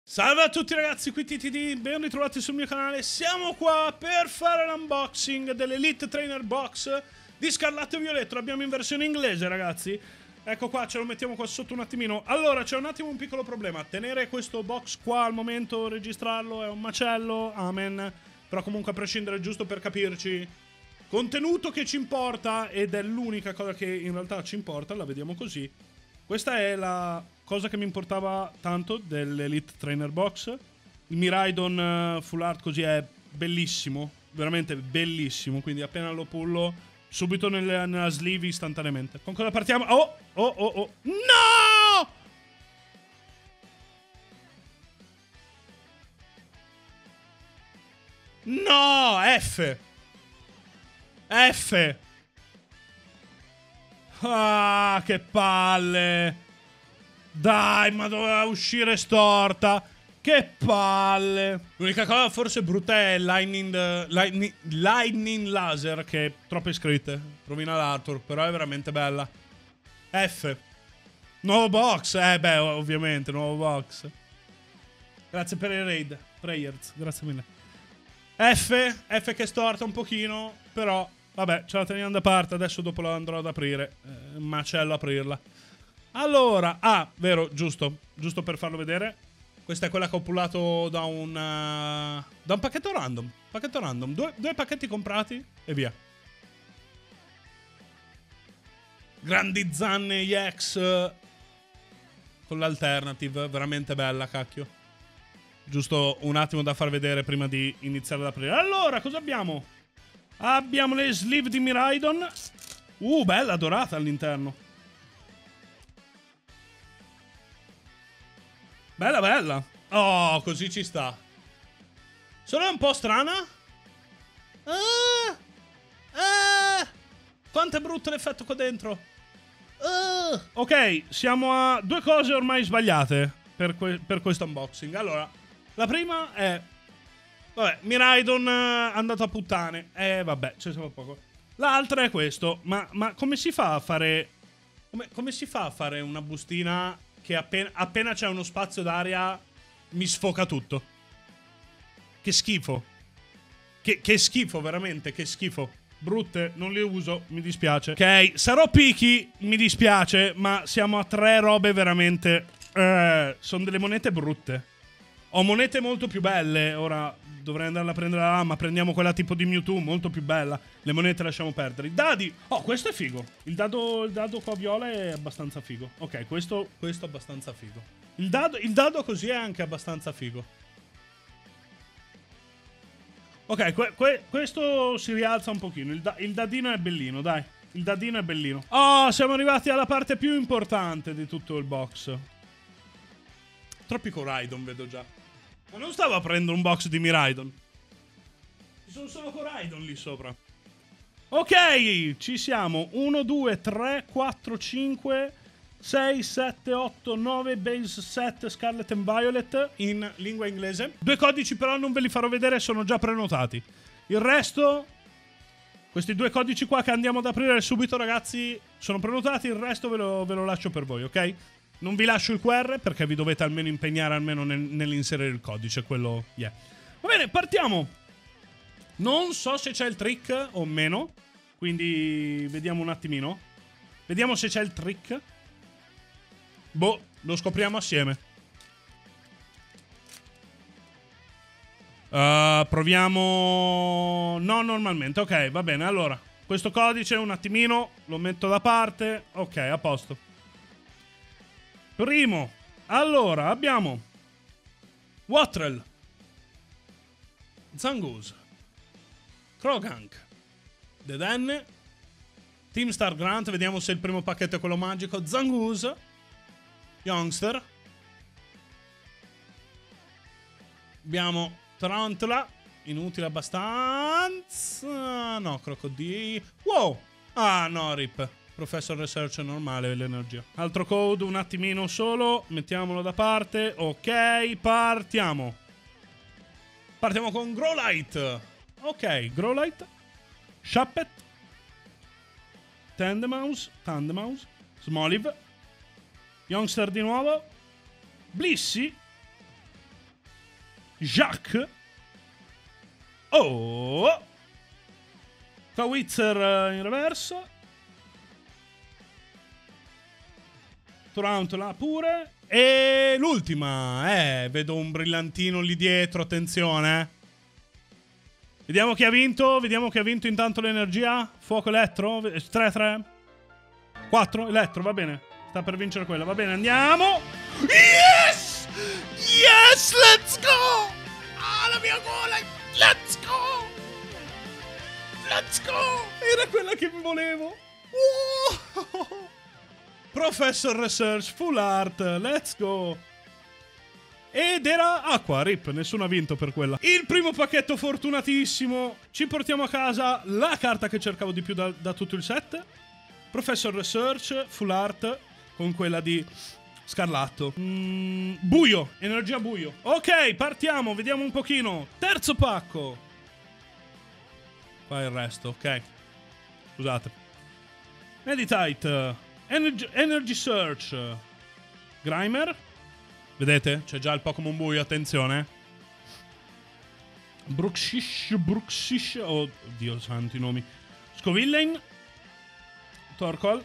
Salve a tutti ragazzi, qui TTD, ben ritrovati sul mio canale. Siamo qua per fare l'unboxing dell'Elite Trainer Box di Scarlatto e Violetto. L'abbiamo in versione inglese ragazzi. Ecco qua, ce lo mettiamo qua sotto un attimino. Allora, c'è un attimo un piccolo problema. Tenere questo box qua al momento, registrarlo, è un macello, amen. Però comunque a prescindere, giusto per capirci, contenuto che ci importa, ed è l'unica cosa che in realtà ci importa, la vediamo così. Questa è la cosa che mi importava tanto dell'Elite Trainer Box. Il Miraidon Full Art così è bellissimo, veramente bellissimo, quindi appena lo pullo subito nella sleeve istantaneamente. Con cosa partiamo? Oh! No! No! F! Ah, che palle! Dai, ma doveva uscire storta! Che palle! L'unica cosa forse brutta è Lightning Laser, che troppe scritte. Rovina l'artwork, però è veramente bella. F. Nuovo box, beh, ovviamente, nuovo box. Grazie per il raid. Prayers, grazie mille. F che storta un pochino, però vabbè, ce la teniamo da parte. Adesso dopo la andrò ad aprire. Macello aprirla. Allora, vero, giusto per farlo vedere. Questa è quella che ho pullato da un pacchetto random. Due pacchetti comprati e via. Grandi zanne EX con l'alternative, veramente bella, cacchio. Giusto un attimo da far vedere prima di iniziare ad aprire. Allora, cosa abbiamo? Abbiamo le sleeve di Miraidon. Bella dorata all'interno. Bella. Oh, così ci sta. Solo è un po' strana. Quanto è brutto l'effetto qua dentro. Ok, siamo a due cose ormai sbagliate per questo unboxing. Allora, la prima è... Vabbè, Miraidon andato a puttane. Vabbè, c'è solo poco. L'altra è questo. Ma come si fa a fare... Come si fa a fare una bustina che appena c'è uno spazio d'aria mi sfoca tutto? Che schifo. Che schifo, veramente, che schifo. Brutte, non le uso, mi dispiace. Ok, sarò picky, mi dispiace, ma siamo a tre robe veramente... sono delle monete brutte. Ho monete molto più belle, ora dovrei andarla a prendere là, ma prendiamo quella tipo di Mewtwo, molto più bella. Le monete lasciamo perdere. I dadi! Oh, questo è figo. Il dado qua viola è abbastanza figo. Ok, questo è abbastanza figo. Il dado così è anche abbastanza figo. Ok, questo si rialza un pochino. Il dadino è bellino, dai. Il dadino è bellino. Oh, siamo arrivati alla parte più importante di tutto il box. Troppi Coraidon vedo già. Ma non stavo aprendo un box di Miraidon. Ci sono solo Coraidon lì sopra. Ok, ci siamo. 1, 2, 3, 4, 5, 6, 7, 8, 9 base set Scarlet and Violet in lingua inglese. Due codici però non ve li farò vedere, sono già prenotati. Il resto, questi due codici qua che andiamo ad aprire subito ragazzi, sono prenotati. Il resto ve lo lascio per voi, ok? Non vi lascio il QR perché vi dovete almeno impegnare almeno nell'inserire il codice, quello yeah. Va bene, partiamo. Non so se c'è il trick o meno, quindi vediamo un attimino. Vediamo se c'è il trick. Boh, lo scopriamo assieme. Proviamo... No, normalmente, ok, va bene. Allora, questo codice un attimino lo metto da parte. Ok, a posto. Primo, allora, abbiamo Watrel, Zangoose, Croagunk, Dedenne, Team Star Grant, vediamo se il primo pacchetto è quello magico, Zangoose, Youngster, abbiamo Tarantula, inutile abbastanza, no, Crocodile, wow, no, rip. Professor Research normale, l'energia. Altro code, un attimino solo. Mettiamolo da parte. Ok, partiamo. Partiamo con Growlite. Ok, Growlite. Shuppet. Tandemaus. Smoliv. Youngster di nuovo. Blissey. Jacques. Oh. Kawitzer in reverso. Tarantula pure. E l'ultima. Vedo un brillantino lì dietro. Attenzione. Vediamo chi ha vinto. Vediamo chi ha vinto intanto l'energia. Fuoco elettro. 3-3. 4 elettro, va bene. Sta per vincere quella, va bene, andiamo. Yes! Yes, let's go! Ah, la mia gola! Let's go! Let's go! Era quella che volevo. Professor Research, full art, let's go! Ed era acqua, rip, nessuno ha vinto per quella. Il primo pacchetto fortunatissimo. Ci portiamo a casa la carta che cercavo di più da tutto il set. Professor Research, full art, con quella di Scarlatto. Buio, energia buio. Ok, partiamo, vediamo un pochino. Terzo pacco. Qua è il resto, ok. Scusate. Meditite, Energy Search, Grimer. Vedete? C'è già il Pokémon buio, attenzione. Bruxish, oddio santi nomi. Scovillain, Torkoal,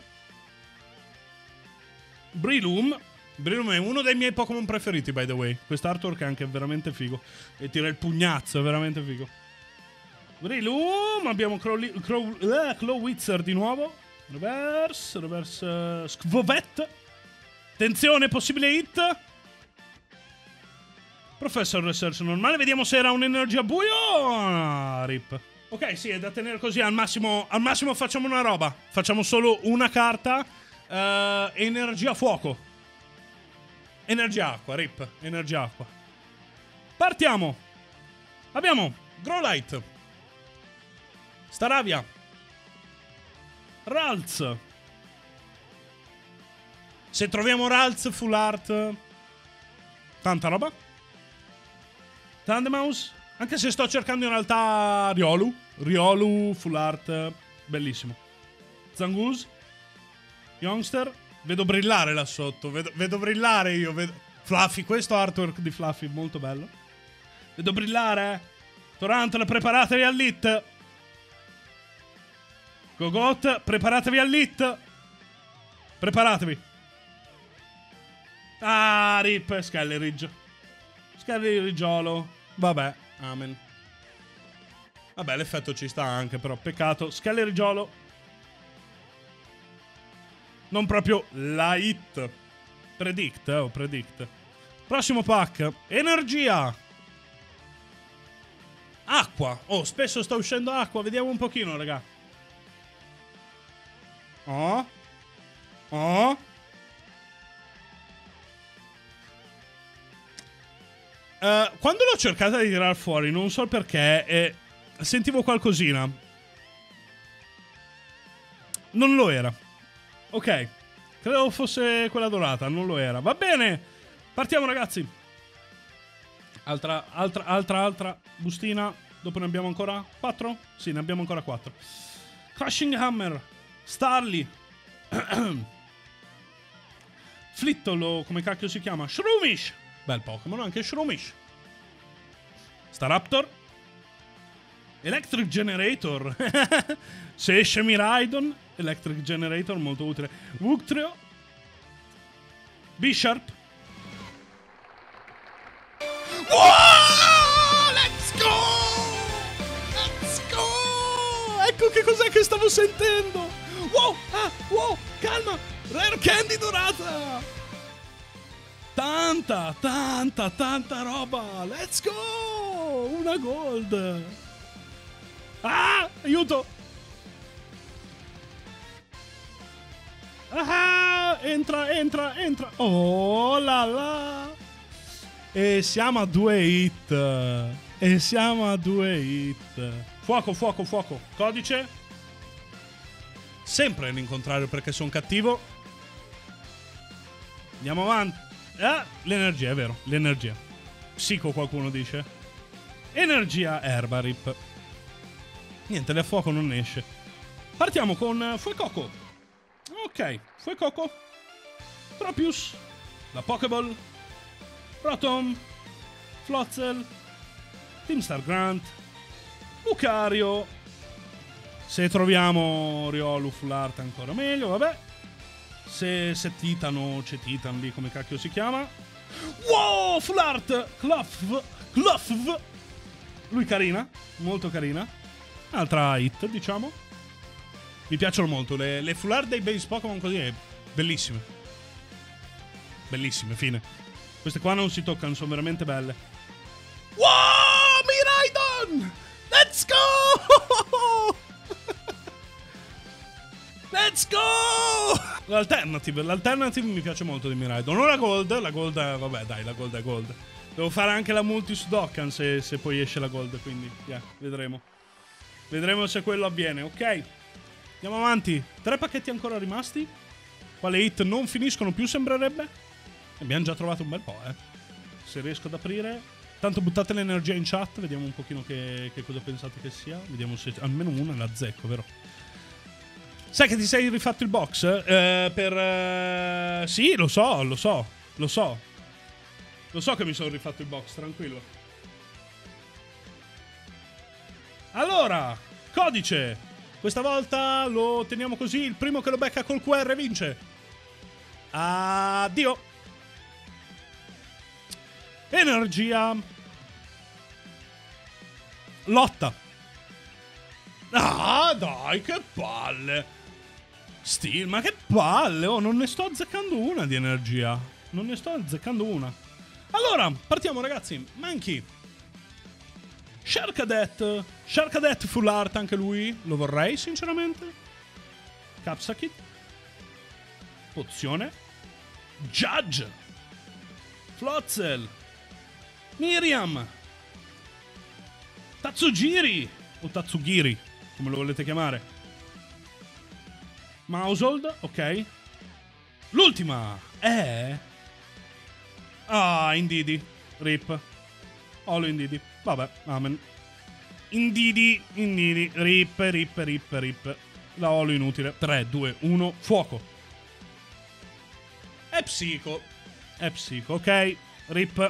Breloom. Breloom è uno dei miei Pokémon preferiti, by the way. Quest'artwork è anche veramente figo. E tira il pugnazzo, è veramente figo. Breloom, abbiamo Clawitzer di nuovo. Reverse, Skwovet. Attenzione, possibile hit. Professor Research normale, vediamo se era un'energia buio. Rip. Ok, sì, è da tenere così. Al massimo facciamo una roba. Facciamo solo una carta. Energia fuoco. Energia acqua, rip. Energia acqua. Partiamo. Abbiamo Growlite, Staravia, Ralts. Se troviamo Ralts full art, tanta roba. Tandemaus, anche se sto cercando in realtà Riolu full art, bellissimo. Zangoose, Youngster, vedo brillare là sotto, vedo brillare io, Fluffy, questo artwork di Fluffy molto bello. Vedo brillare. Torantole, preparatevi all'hit. Gogot, preparatevi all'hit. Preparatevi. Ah, rip, Skelleridge. Skelleriggiolo. Vabbè, amen. Vabbè, l'effetto ci sta anche, però peccato. Skelleriggiolo. Non proprio la hit. Predict, predict. Prossimo pack. Energia. Acqua. Oh, spesso sta uscendo acqua. Vediamo un pochino, raga. Oh. Quando l'ho cercata di tirar fuori, non so perché, sentivo qualcosina. Non lo era. Ok. Credevo fosse quella dorata, non lo era. Va bene. Partiamo, ragazzi. Altra bustina. Dopo ne abbiamo ancora 4? Sì, ne abbiamo ancora 4. Crushing Hammer. Starly. Flittolo, come cacchio si chiama? Shroomish. Bel Pokémon, anche Shroomish. Staraptor. Electric Generator. Se esce Miraidon, Electric Generator, molto utile. Wugtrio. Bisharp. Wow! Let's go! Let's go! Ecco che cos'è che stavo sentendo. Wow! Ah, wow! Calma! Rare Candy dorata! Tanta roba! Let's go! Una gold! Ah! Aiuto! Ah! Entra! Oh la la! E siamo a 2 hit! Fuoco! Codice? Sempre l'incontrario perché sono cattivo. Andiamo avanti. L'energia, è vero, l'energia. Psico qualcuno dice. Energia erba, rip. Niente, da fuoco non esce. Partiamo con Fuecoco. Ok, Fuecoco. Tropius. La Pokéball. Rotom. Floatzel. Teamstar Grant, Lucario. Se troviamo Riolu, Full Art ancora meglio, vabbè. Se Titan c'è Titan lì, come cacchio si chiama. Wow, Full Art, Cluff. Lui carina, molto carina. Altra hit, diciamo. Mi piacciono molto le Full Art dei base Pokémon così, è bellissime. Bellissime, fine. Queste qua non si toccano, sono veramente belle. Wow, Miraidon! Let's go! Let's go! L'alternative mi piace molto di Miraidon. Non la gold, vabbè dai, la gold è gold. Devo fare anche la multi su Dokkan se poi esce la gold, quindi yeah, vedremo. Vedremo se quello avviene, ok? Andiamo avanti. 3 pacchetti ancora rimasti. Quale hit non finiscono più, sembrerebbe. Abbiamo già trovato un bel po', se riesco ad aprire. Tanto buttate l'energia in chat, vediamo un pochino che cosa pensate che sia. Vediamo se almeno una la azzecco, vero? Sai che ti sei rifatto il box? Sì, lo so. Lo so che mi sono rifatto il box, tranquillo. Allora, codice. Questa volta lo teniamo così. Il primo che lo becca col QR vince. Addio. Energia. Lotta. Ah, dai, che palle. Steel, ma che palle. Oh, non ne sto azzeccando una di energia. Non ne sto azzeccando una. Allora, partiamo ragazzi. Mankey. Sharkadet Full Art, anche lui. Lo vorrei, sinceramente. Capsakit. Pozione. Judge. Floatzel. Miriam. Tatsugiri. O Tatsugiri, come lo volete chiamare. Mousehold, ok. L'ultima è... Ah, Indeedee. Rip. Olo Indeedee. Vabbè, amen. Indeedee. Rip. La Olo inutile. 3, 2, 1, fuoco. È psico, ok. Rip.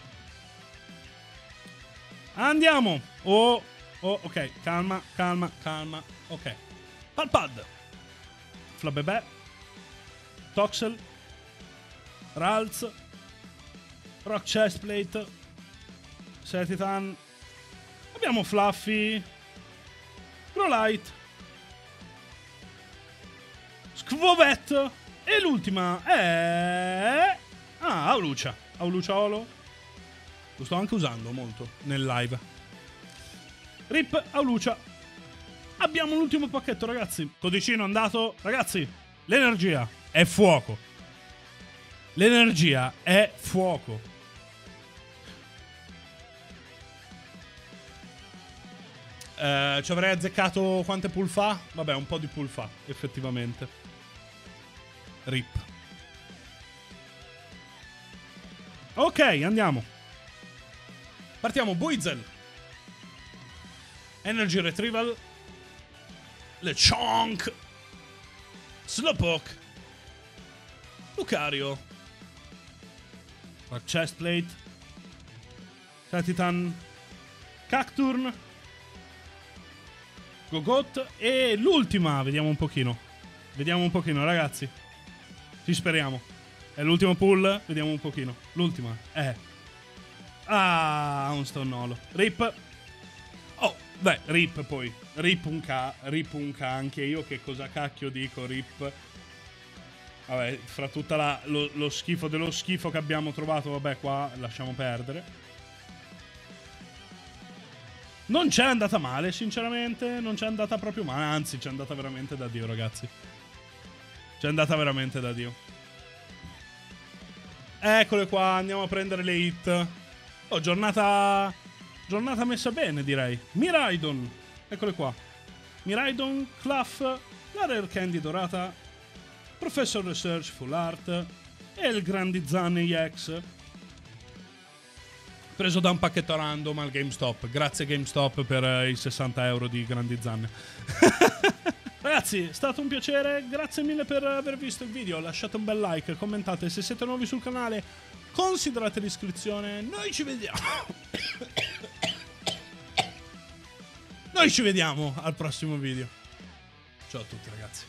Andiamo. Oh, ok. Calma. Ok. Palpad. Flabébé. Toxel. Ralts. Rock Chestplate. Setitan. Abbiamo Fluffy. Growlite. Skwovet. E l'ultima è... Ah, Aulucia. Aulucia Olo. Lo sto anche usando molto nel live. Rip, Aulucia. Abbiamo l'ultimo pacchetto, ragazzi. Codicino andato. Ragazzi, l'energia è fuoco. L'energia è fuoco. Ci avrei azzeccato quante pull fa? Vabbè, un po' di pull fa, effettivamente. Rip. Ok, andiamo. Partiamo, Buizel. Energy Retrieval. Lechonk. Slowpoke. Lucario. Rock Chestplate. Setitan. Cacturn. Gogot. E l'ultima, vediamo un pochino. Ragazzi. Ci speriamo. È l'ultimo pull, vediamo un pochino. L'ultima è... Ah, un stonnolo. Rip. Oh, beh, Rip poi. Rip un K anche io, che cosa cacchio dico, Rip. Vabbè, fra tutta lo schifo dello schifo che abbiamo trovato, vabbè, qua lasciamo perdere. Non c'è andata male, sinceramente. Non c'è andata proprio male, anzi, c'è andata veramente da Dio, ragazzi. C'è andata veramente da Dio. Eccole qua, andiamo a prendere le hit. Oh, giornata messa bene, direi. Miraidon. Eccole qua. Miraidon, Cluff, la Rare Candy dorata, Professor Research Full Art e il Grandizan EX. Preso da un pacchetto random al GameStop. Grazie GameStop per i 60 euro di Grandizan. Ragazzi, è stato un piacere. Grazie mille per aver visto il video. Lasciate un bel like, commentate. Se siete nuovi sul canale, considerate l'iscrizione. Noi ci vediamo. Noi ci vediamo al prossimo video. Ciao a tutti ragazzi.